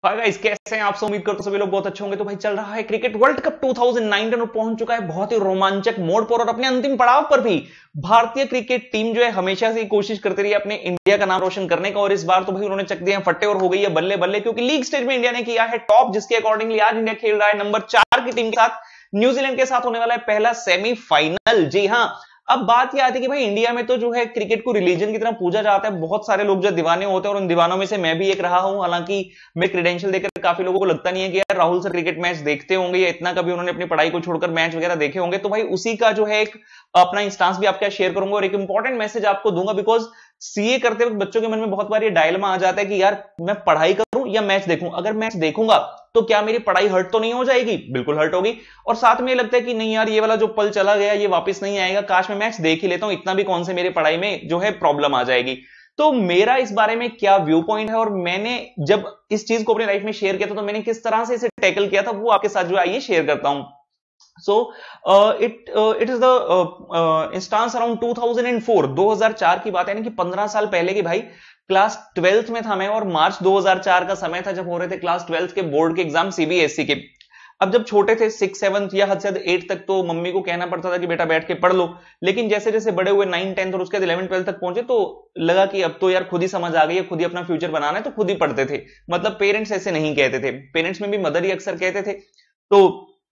Hi guys, कैसे हैं आप सब? उम्मीद करता हूं सभी लोग बहुत अच्छे होंगे। तो भाई चल रहा है क्रिकेट वर्ल्ड कप 2019 और पहुंच चुका है बहुत ही रोमांचक मोड़ पर, और अपने अंतिम पड़ाव पर भी भारतीय क्रिकेट टीम जो है हमेशा से कोशिश करती रही है अपने इंडिया का नाम रोशन करने का। और इस बार तो भाई उन्होंने चक दिए फट्टे और हो गई है बल्ले बल्ले, क्योंकि लीग स्टेज में इंडिया ने किया है टॉप, जिसके अकॉर्डिंगली आज इंडिया खेल रहा है नंबर 4 की टीम के साथ। न्यूजीलैंड के साथ होने वाला है पहला सेमीफाइनल। जी हां, अब बात यह आती है कि भाई इंडिया में तो जो है क्रिकेट को रिलीजन की तरह पूजा जाता है। बहुत सारे लोग जो दीवाने होते हैं, और उन दीवानों में से मैं भी एक रहा हूं। हालांकि मैं क्रेडेंशियल देखकर काफी लोगों को लगता नहीं है कि यार राहुल सर क्रिकेट मैच देखते होंगे या इतना कभी उन्होंने अपनी पढ़ाई को छोड़कर मैच वगैरह देखे होंगे। तो भाई उसी का जो है एक अपना इंस्टांस भी आपके शेयर करूंगा और एक इंपॉर्टेंट मैसेज आपको दूंगा। बिकॉज सीए करते वक्त बच्चों के मन में बहुत बार ये डायलेमा आ जाता है कि यार मैं पढ़ाई करूं या मैच देखूं। अगर मैच देखूंगा तो क्या मेरी पढ़ाई हर्ट तो नहीं हो जाएगी? बिल्कुल हर्ट होगी। और साथ में ये लगता है कि नहीं यार, ये वाला जो पल चला गया ये वापस नहीं आएगा, काश मैं मैच देख ही लेता हूं, इतना भी कौन से मेरी पढ़ाई में जो है प्रॉब्लम आ जाएगी। तो मेरा इस बारे में क्या व्यू पॉइंट है, और मैंने जब इस चीज को अपनी लाइफ में शेयर किया था तो मैंने किस तरह से इसे टैकल किया था, वो आपके साथ जो है आइए शेयर करता हूं। So it is the instance around 2004 2004 की बात है, यानी कि 15 साल पहले की। भाई क्लास 12th में था मैं, और मार्च 2004 का समय था जब हो रहे थे क्लास 12th के बोर्ड के एग्जाम सीबीएसई के। अब जब छोटे थे 6, 7 या हद से हद 8 तक, तो मम्मी को कहना पड़ता था कि बेटा बैठ के पढ़ लो। लेकिन जैसे जैसे बड़े हुए 9, 10 और उसके बाद 11, 12 तक पहुंचे, तो लगा कि अब तो यार खुद ही समझ आ गई है, खुद ही अपना फ्यूचर बनाना है, तो खुद ही पढ़ते थे। मतलब पेरेंट्स ऐसे नहीं कहते थे, पेरेंट्स में भी मदर ही अक्सर कहते थे। तो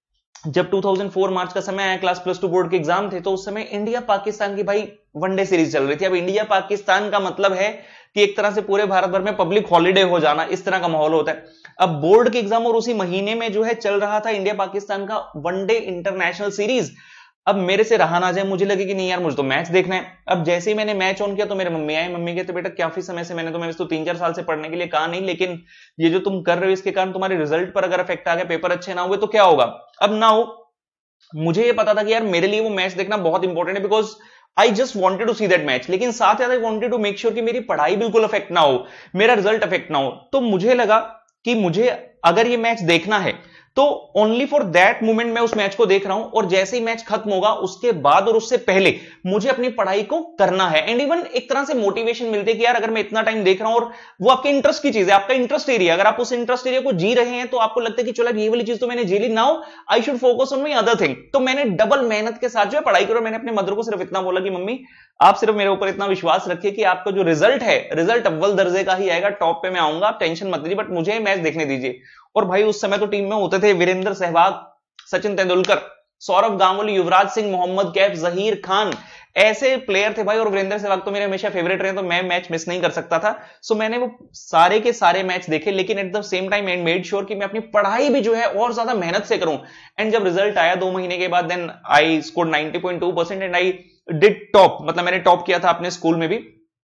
जब 2004 मार्च का समय आया, क्लास +2 बोर्ड के एग्जाम थे, तो उस समय इंडिया पाकिस्तान की भाई वनडे सीरीज चल रही थी। अब इंडिया पाकिस्तान का मतलब है कि एक तरह से पूरे भारत भर में पब्लिक हॉलिडे हो जाना, इस तरह का माहौल होता है। अब बोर्ड के एग्जाम और उसी महीने में जो है चल रहा था इंडिया पाकिस्तान का वनडे इंटरनेशनल सीरीज। अब मेरे से रहा ना जाए, मुझे लगे कि नहीं यार मुझे तो मैच देखना है। अब जैसे ही मैंने मैच ऑन किया तो मेरे मम्मी आए। मम्मी कहते बेटा काफी समय से मैंने तुम्हें तो 3-4 साल से पढ़ने के लिए कहा नहीं, लेकिन ये जो तुम कर रहे हो इसके कारण तुम्हारे रिजल्ट पर अगर इफेक्ट आ गया, पेपर अच्छे ना हुए तो क्या होगा। अब ना हो, मुझे ये पता था कि यार मेरे लिए वो मैच देखना बहुत इंपॉर्टेंट है, because I just wanted to see that match. लेकिन साथ ही I wanted to make sure कि मेरी पढ़ाई बिल्कुल अफेक्ट ना हो, मेरा रिजल्ट अफेक्ट ना हो। तो मुझे लगा कि मुझे अगर ये मैच देखना है तो ओनली फॉर दैट मोमेंट मैं उस मैच को देख रहा हूं, और जैसे ही मैच खत्म होगा उसके बाद और उससे पहले मुझे अपनी पढ़ाई को करना है। एंड इवन एक तरह से मोटिवेशन मिलती है कि यार अगर मैं इतना टाइम देख रहा हूं, और वो आपके इंटरेस्ट की चीज है, आपका इंटरेस्ट एरिया, अगर आप उस इंटरेस्ट एरिया को जी रहे हैं तो आपको लगता है कि चलो ये वाली चीज तो मैंने जी ली, now I should focus on my other thing. तो मैंने डबल मेहनत के साथ जो है पढ़ाई करो। मैंने अपने मदर को सिर्फ इतना बोला कि मम्मी आप सिर्फ मेरे ऊपर इतना विश्वास रखिए कि आपका जो रिजल्ट है, रिजल्ट अव्वल दर्जे का ही आएगा, टॉप पे मैं आऊंगा, आप टेंशन मत लीजिए, बट मुझे मैच देखने दीजिए। और भाई उस समय तो टीम में होते थे वीरेंद्र सहवाग, सचिन तेंदुलकर, सौरव गांगुली, युवराज सिंह, मोहम्मद कैफ, जहीर खान, ऐसे प्लेयर थे भाई। और वीरेंद्र सहवाग तो मेरे हमेशा फेवरेट रहे, तो मैं मैच मिस नहीं कर सकता था। सो मैंने वो सारे के सारे मैच देखे, लेकिन at the same time I made sure कि मैं अपनी पढ़ाई भी जो है और ज्यादा मेहनत से करूं। एंड जब रिजल्ट आया 2 महीने के बाद, then I score 90.2% and I did top. मतलब मैंने टॉप किया था अपने स्कूल में भी,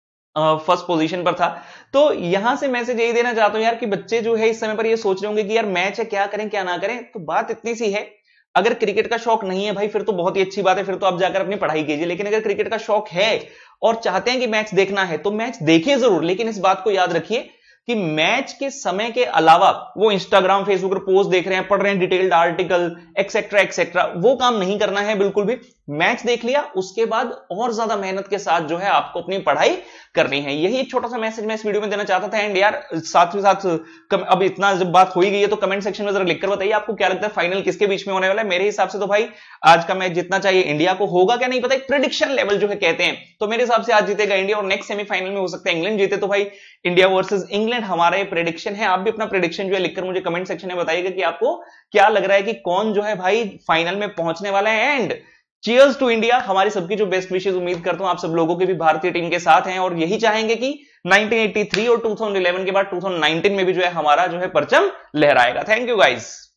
फर्स्ट पोजीशन पर था। तो यहां से मैसेज यही देना चाहता हूं यार कि बच्चे जो है इस समय पर ये सोच रहे होंगे कि यार मैच है, क्या करें क्या ना करें। तो बात इतनी सी है, अगर क्रिकेट का शौक नहीं है भाई फिर तो बहुत ही अच्छी बात है, फिर तो आप जाकर अपनी पढ़ाई कीजिए। लेकिन अगर क्रिकेट का शौक है और चाहते हैं कि मैच देखना है तो मैच देखिए जरूर, लेकिन इस बात को याद रखिए कि मैच के समय के अलावा वो इंस्टाग्राम फेसबुक पर पोस्ट देख रहे हैं, पढ़ रहे हैं डिटेल्ड आर्टिकल एक्सेट्रा एक्सेट्रा, वो काम नहीं करना है बिल्कुल भी। मैच देख लिया, उसके बाद और ज्यादा मेहनत के साथ जो है आपको अपनी पढ़ाई करनी है। यही एक छोटा सा मैसेज मैं इस वीडियो में देना चाहता था। एंड यार साथ ही साथ अब इतना जब बात हो ही गई है तो कमेंट सेक्शन में जरा लिखकर बताइए आपको क्या लगता है फाइनल किसके बीच में होने वाला है। मेरे हिसाब से तो भाई आज का मैच जितना चाहिए इंडिया को, होगा क्या नहीं पता, एक प्रेडिक्शन लेवल जो है कहते हैं, तो मेरे हिसाब से आज जीतेगा इंडिया, और नेक्स्ट सेमीफाइनल में हो सकता है इंग्लैंड जीते। तो भाई इंडिया वर्सेस इंग्लैंड हमारा ये प्रेडिक्शन है। आप भी अपना प्रेडिक्शन जो है लिखकर मुझे कमेंट सेक्शन में बताइएगा कि आपको क्या लग रहा है कि कौन जो है भाई फाइनल में पहुंचने वाला है। एंड चीयर्स टू इंडिया, हमारी सबकी जो बेस्ट विशेष, उम्मीद करता हूं आप सब लोगों के भी भारतीय टीम के साथ हैं, और यही चाहेंगे कि 1983 और 2011 के बाद 2019 में भी जो है हमारा जो है परचम लहराएगा। Thank you guys.